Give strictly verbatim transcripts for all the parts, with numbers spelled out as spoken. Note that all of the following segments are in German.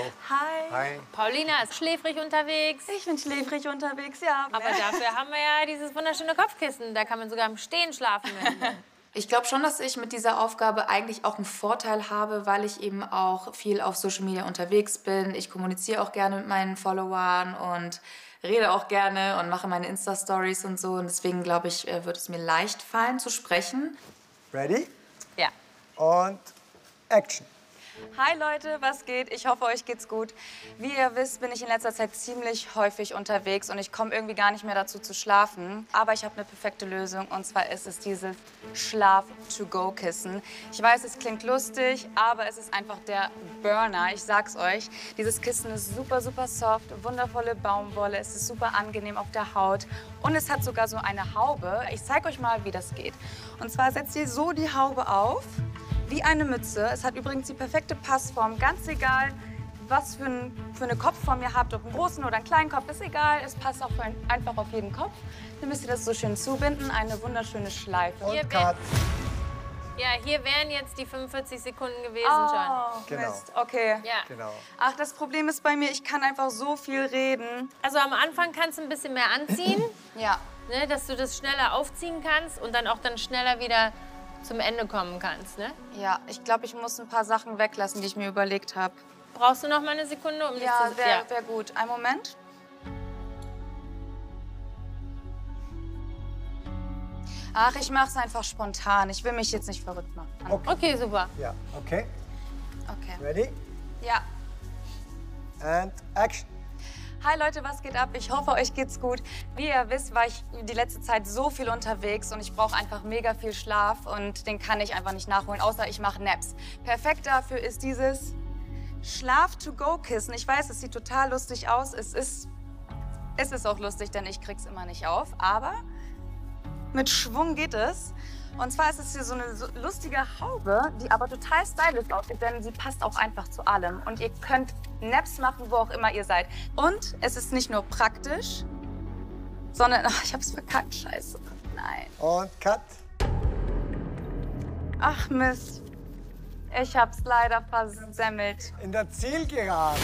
Hi. Hi. Paulina ist schläfrig unterwegs. Ich bin schläfrig unterwegs, ja. Aber dafür haben wir ja dieses wunderschöne Kopfkissen. Da kann man sogar im Stehen schlafen. Ich glaube schon, dass ich mit dieser Aufgabe eigentlich auch einen Vorteil habe, weil ich eben auch viel auf Social Media unterwegs bin. Ich kommuniziere auch gerne mit meinen Followern und rede auch gerne und mache meine Insta-Stories und so. Und deswegen, glaube ich, wird es mir leicht fallen zu sprechen. Ready? Ja. Und Action. Hi Leute, was geht? Ich hoffe, euch geht's gut. Wie ihr wisst, bin ich in letzter Zeit ziemlich häufig unterwegs und ich komme irgendwie gar nicht mehr dazu zu schlafen. Aber ich habe eine perfekte Lösung und zwar ist es dieses Schlaf-to-go-Kissen. Ich weiß, es klingt lustig, aber es ist einfach der Burner. Ich sag's euch. Dieses Kissen ist super, super soft, wundervolle Baumwolle. Es ist super angenehm auf der Haut und es hat sogar so eine Haube. Ich zeige euch mal, wie das geht. Und zwar setzt ihr so die Haube auf. Wie eine Mütze. Es hat übrigens die perfekte Passform. Ganz egal, was für, ein, für eine Kopfform ihr habt, ob einen großen oder einen kleinen Kopf, ist egal. Es passt auch für ein, einfach auf jeden Kopf. Dann müsst ihr das so schön zubinden. Eine wunderschöne Schleife. Hier Und Cut. Ja, hier wären jetzt die fünfundvierzig Sekunden gewesen Oh, schon. Genau. Mist. Okay. Ja. Genau. Ach, das Problem ist bei mir, ich kann einfach so viel reden. Also am Anfang kannst du ein bisschen mehr anziehen, Ja. ne, dass du das schneller aufziehen kannst und dann auch dann schneller wieder zum Ende kommen kannst, ne? Ja, ich glaube, ich muss ein paar Sachen weglassen, die ich mir überlegt habe. Brauchst du noch mal eine Sekunde, um Ja, dich zu... wäre wär gut. Einen Moment. Ach, ich mache es einfach spontan. Ich will mich jetzt nicht verrückt machen. Okay. Okay, super. Ja, okay. Okay. Ready? Ja. And Action. Hi Leute, was geht ab? Ich hoffe, euch geht's gut. Wie ihr wisst, war ich die letzte Zeit so viel unterwegs und ich brauche einfach mega viel Schlaf und den kann ich einfach nicht nachholen, außer ich mache Naps. Perfekt dafür ist dieses Schlaf-to-go-Kissen. Ich weiß, es sieht total lustig aus. Es ist, es ist auch lustig, denn ich krieg's immer nicht auf. Aber mit Schwung geht es. Und zwar ist es hier so eine so lustige Haube, die aber total stylisch aussieht, denn sie passt auch einfach zu allem. Und ihr könnt Naps machen, wo auch immer ihr seid. Und es ist nicht nur praktisch, sondern... Ach, ich hab's verkackt, scheiße. Nein. Und Cut. Ach Mist. Ich hab's leider versemmelt. In der Zielgeraden.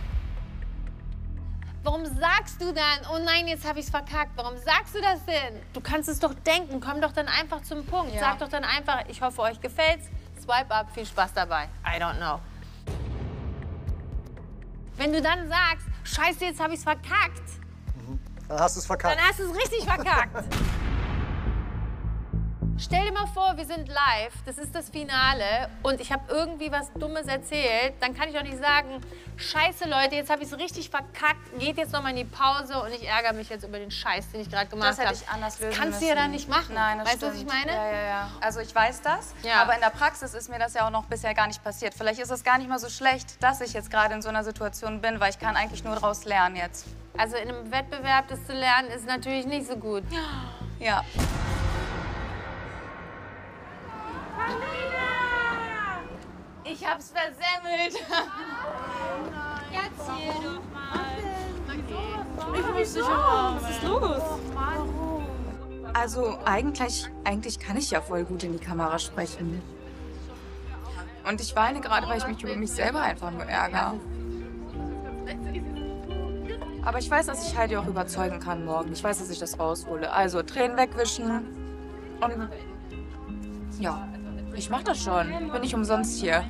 Warum sagst du dann, oh nein, jetzt habe ich es verkackt? Warum sagst du das denn? Du kannst es doch denken, komm doch dann einfach zum Punkt. Ja. Sag doch dann einfach, ich hoffe, euch gefällt's. Swipe up, viel Spaß dabei. I don't know. Wenn du dann sagst, scheiße, jetzt habe ich es verkackt, Dann hast du es verkackt. dann hast du es richtig verkackt. Stell dir mal vor, wir sind live, das ist das Finale und ich habe irgendwie was Dummes erzählt, dann kann ich doch nicht sagen, scheiße Leute, jetzt habe ich es richtig verkackt, geht jetzt noch mal in die Pause und ich ärgere mich jetzt über den Scheiß, den ich gerade gemacht habe. Das hätte ich anders lösen Das kannst du müssen. ja dann nicht machen. Nein, das weißt stimmt. du, was ich meine? Ja, ja, ja. Also ich weiß das, Ja. aber in der Praxis ist mir das ja auch noch bisher gar nicht passiert. Vielleicht ist es gar nicht mal so schlecht, dass ich jetzt gerade in so einer Situation bin, weil ich kann eigentlich nur daraus lernen jetzt. Also in einem Wettbewerb das zu lernen, ist natürlich nicht so gut. Ja. Ich hab's versemmelt. Erzähl doch mal. Ich bin nicht sicher. Was ist los? Also eigentlich, eigentlich kann ich ja voll gut in die Kamera sprechen. Und ich weine gerade, weil ich mich über mich selber einfach nur ärgere. Aber ich weiß, dass ich Heidi auch überzeugen kann morgen. Ich weiß, dass ich das raushole. Also Tränen wegwischen und ja, ich mach das schon. Bin nicht umsonst hier.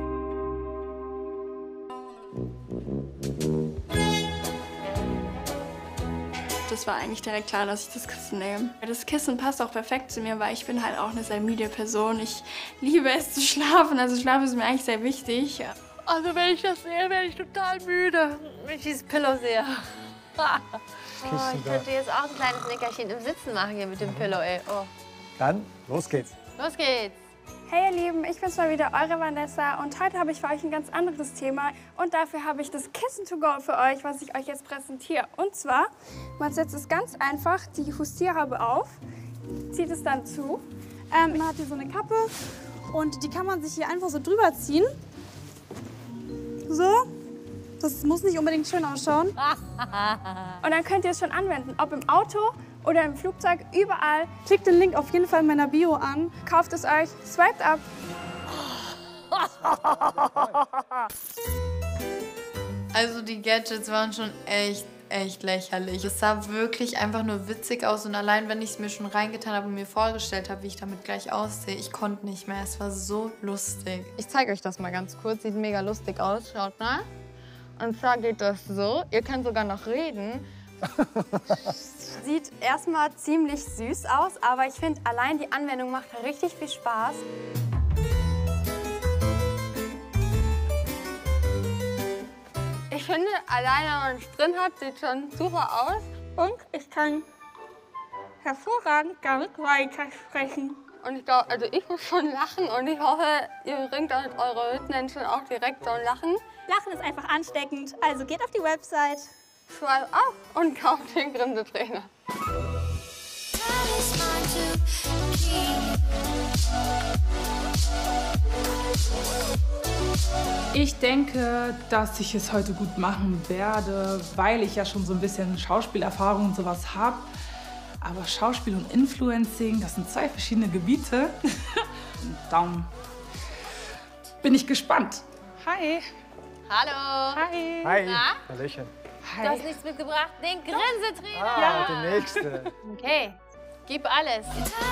Das war eigentlich direkt klar, dass ich das Kissen nehme. Das Kissen passt auch perfekt zu mir, weil ich bin halt auch eine sehr müde Person. Ich liebe es zu schlafen, also Schlaf ist mir eigentlich sehr wichtig. Also wenn ich das sehe, werde ich total müde, wenn ich dieses Pillow sehe. Oh, ich könnte jetzt auch ein kleines Nickerchen im Sitzen machen hier mit dem Pillow, ey. Oh. Dann, los geht's. Los geht's. Hey ihr Lieben, ich bin's mal wieder, eure Vanessa und heute habe ich für euch ein ganz anderes Thema und dafür habe ich das Kissen to go für euch, was ich euch jetzt präsentiere. Und zwar, man setzt es ganz einfach, die Hustierhaube auf, zieht es dann zu. Ähm, man hat hier so eine Kappe und die kann man sich hier einfach so drüber ziehen. So, das muss nicht unbedingt schön ausschauen. Und dann könnt ihr es schon anwenden, ob im Auto oder im Flugzeug, überall. Klickt den Link auf jeden Fall in meiner Bio an, kauft es euch, swiped ab. Also die Gadgets waren schon echt, echt lächerlich. Es sah wirklich einfach nur witzig aus und allein, wenn ich es mir schon reingetan habe und mir vorgestellt habe, wie ich damit gleich aussehe, ich konnte nicht mehr. Es war so lustig. Ich zeige euch das mal ganz kurz. Sieht mega lustig aus. Schaut mal. Und zwar geht das so. Ihr könnt sogar noch reden. Sieht erstmal ziemlich süß aus, aber ich finde, allein die Anwendung macht richtig viel Spaß. Ich finde, alleine, wenn man es drin hat, sieht schon super aus. Und ich kann hervorragend damit weitersprechen. Und ich glaube, also ich muss schon lachen und ich hoffe, ihr bringt damit eure Mitmenschen auch direkt so ein Lachen. Lachen ist einfach ansteckend, also geht auf die Website. Swipe auf und kauft den Grinsetrainer. Ich denke, dass ich es heute gut machen werde, weil ich ja schon so ein bisschen Schauspielerfahrung und sowas habe. Aber Schauspiel und Influencing, das sind zwei verschiedene Gebiete. Darum bin ich gespannt. Hi. Hallo. Hi. Hi. Na? Hallöchen. Du hast nichts mitgebracht? Den Grinsetrainer. Ah, der nächste. Okay, gib alles.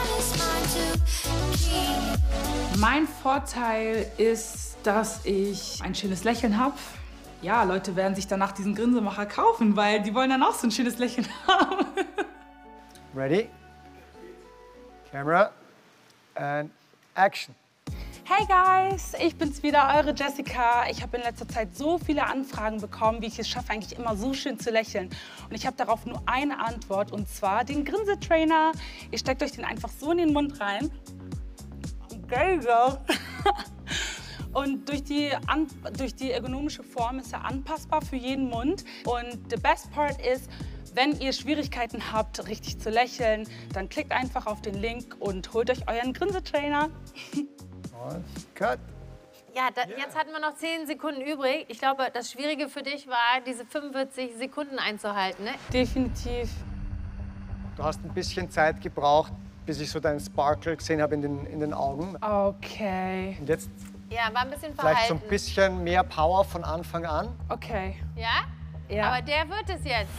Mein Vorteil ist, dass ich ein schönes Lächeln habe. Ja, Leute werden sich danach diesen Grinsemacher kaufen, weil die wollen dann auch so ein schönes Lächeln haben. Ready? Camera and action. Hey Guys, ich bin's wieder, eure Jessica. Ich habe in letzter Zeit so viele Anfragen bekommen, wie ich es schaffe, eigentlich immer so schön zu lächeln. Und ich habe darauf nur eine Antwort, und zwar den Grinsetrainer. Ihr steckt euch den einfach so in den Mund rein. Geil, so. Und durch die, an, durch die ergonomische Form ist er anpassbar für jeden Mund. Und the best part ist, wenn ihr Schwierigkeiten habt, richtig zu lächeln, dann klickt einfach auf den Link und holt euch euren Grinsetrainer. Und cut. Ja, da, jetzt hatten wir noch zehn Sekunden übrig. Ich glaube, das Schwierige für dich war, diese fünfundvierzig Sekunden einzuhalten, ne? Definitiv. Du hast ein bisschen Zeit gebraucht, bis ich so deinen Sparkle gesehen habe in den, in den Augen. Okay. Und jetzt Ja, war ein bisschen vielleicht so verhalten. ein bisschen mehr Power von Anfang an. Okay. Ja? Ja. Aber der wird es jetzt.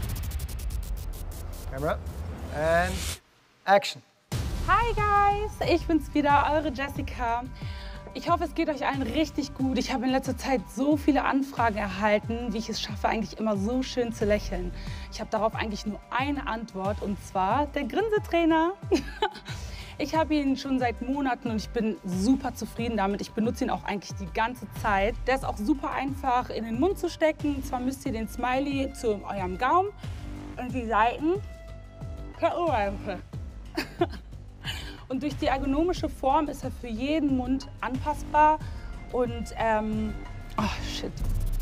Camera and action. Hi Guys, ich bin's wieder, eure Jessica. Ich hoffe, es geht euch allen richtig gut. Ich habe in letzter Zeit so viele Anfragen erhalten, wie ich es schaffe, eigentlich immer so schön zu lächeln. Ich habe darauf eigentlich nur eine Antwort, und zwar der Grinsetrainer. Ich habe ihn schon seit Monaten und ich bin super zufrieden damit. Ich benutze ihn auch eigentlich die ganze Zeit. Der ist auch super einfach in den Mund zu stecken. Und zwar müsst ihr den Smiley zu eurem Gaumen und die Seiten per Ohrhöfe. Und durch die ergonomische Form ist er für jeden Mund anpassbar und ähm, oh shit.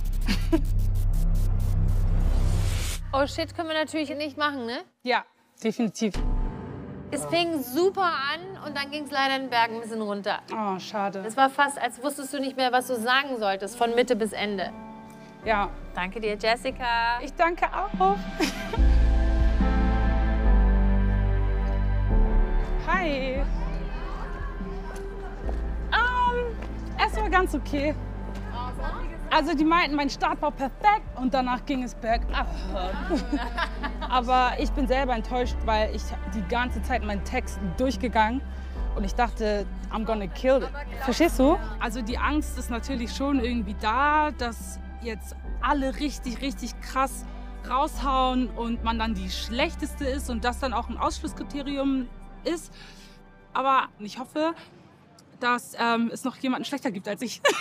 Oh shit, können wir natürlich nicht machen, ne? Ja, definitiv. Es fing super an und dann ging es leider den Berg ein bisschen runter. Oh, schade. Es war fast, als wusstest du nicht mehr, was du sagen solltest, von Mitte bis Ende. Ja. Danke dir, Jessica. Ich danke auch. Hi. Ähm, es war ganz okay. Also die meinten, mein Start war perfekt und danach ging es bergab. Aber ich bin selber enttäuscht, weil ich die ganze Zeit meinen Text durchgegangen und ich dachte, I'm gonna kill it. Verstehst du? Also die Angst ist natürlich schon irgendwie da, dass jetzt alle richtig, richtig krass raushauen und man dann die Schlechteste ist und das dann auch ein Ausschlusskriterium ist. Aber ich hoffe, dass ähm, es noch jemanden schlechter gibt als ich.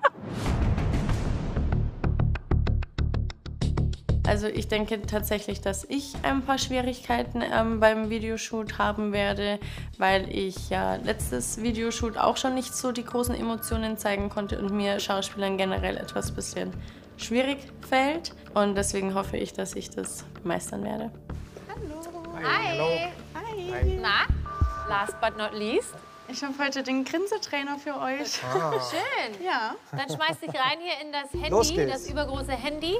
Also ich denke tatsächlich, dass ich ein paar Schwierigkeiten ähm, beim Videoshoot haben werde, weil ich ja letztes Videoshoot auch schon nicht so die großen Emotionen zeigen konnte und mir Schauspielern generell etwas bisschen schwierig fällt. Und deswegen hoffe ich, dass ich das meistern werde. Hi. Hi. Na, last but not least. Ich habe heute den Grinsetrainer für euch. Ah. Schön. Ja. Dann schmeiß dich rein hier in das Los Handy, geht's. das übergroße Handy.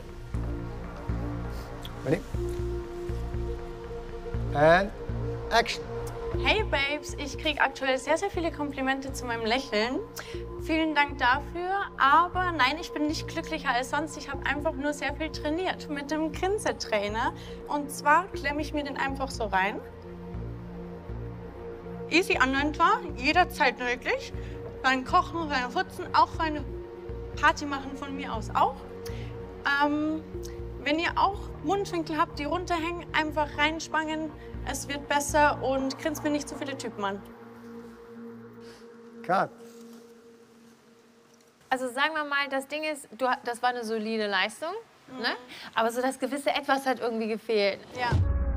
Ready? And action. Hey Babes, ich kriege aktuell sehr, sehr viele Komplimente zu meinem Lächeln. Vielen Dank dafür, aber nein, ich bin nicht glücklicher als sonst. Ich habe einfach nur sehr viel trainiert mit dem Grinsetrainer. Und zwar klemme ich mir den einfach so rein. Easy anwendbar, jederzeit möglich. Beim Kochen, beim Putzen, auch für eine Party machen von mir aus auch. Ähm, wenn ihr auch Mundwinkel habt, die runterhängen, einfach reinspangen. Es wird besser und grinst mir nicht zu viele Typen an. Cut. Also sagen wir mal, das Ding ist, du, das war eine solide Leistung, mhm. ne? Aber so das gewisse Etwas hat irgendwie gefehlt. Ja.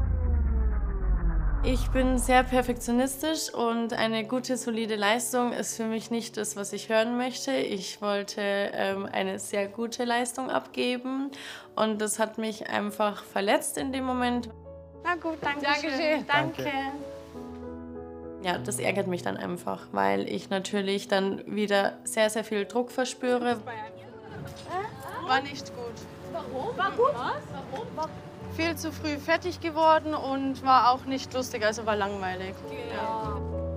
Ich bin sehr perfektionistisch und eine gute, solide Leistung ist für mich nicht das, was ich hören möchte. Ich wollte ähm, eine sehr gute Leistung abgeben und das hat mich einfach verletzt in dem Moment. Na gut, danke schön. Danke. danke. Ja, das ärgert mich dann einfach, weil ich natürlich dann wieder sehr, sehr viel Druck verspüre. War nicht gut. Warum? War gut? Was? Warum? Viel zu früh fertig geworden und war auch nicht lustig, also war langweilig. Ja.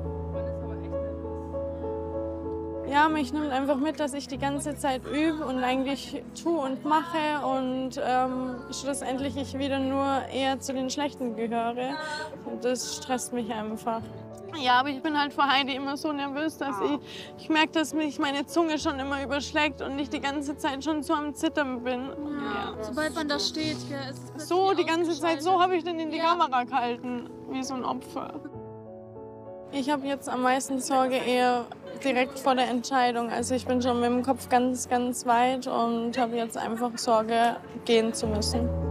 Ja, mich nimmt einfach mit, dass ich die ganze Zeit übe und eigentlich tue und mache und ähm, schlussendlich ich wieder nur eher zu den Schlechten gehöre. Und das stresst mich einfach. Ja, aber ich bin halt vor Heidi immer so nervös, dass ich, ich merke, dass mich meine Zunge schon immer überschlägt und ich die ganze Zeit schon so am Zittern bin. Ja. Ja. Sobald man da steht, gell, ist es so die ganze Zeit, so habe ich dann in die ja. Kamera gehalten, wie so ein Opfer. Ich habe jetzt am meisten Sorge eher direkt vor der Entscheidung. Also ich bin schon mit dem Kopf ganz, ganz weit und habe jetzt einfach Sorge, gehen zu müssen.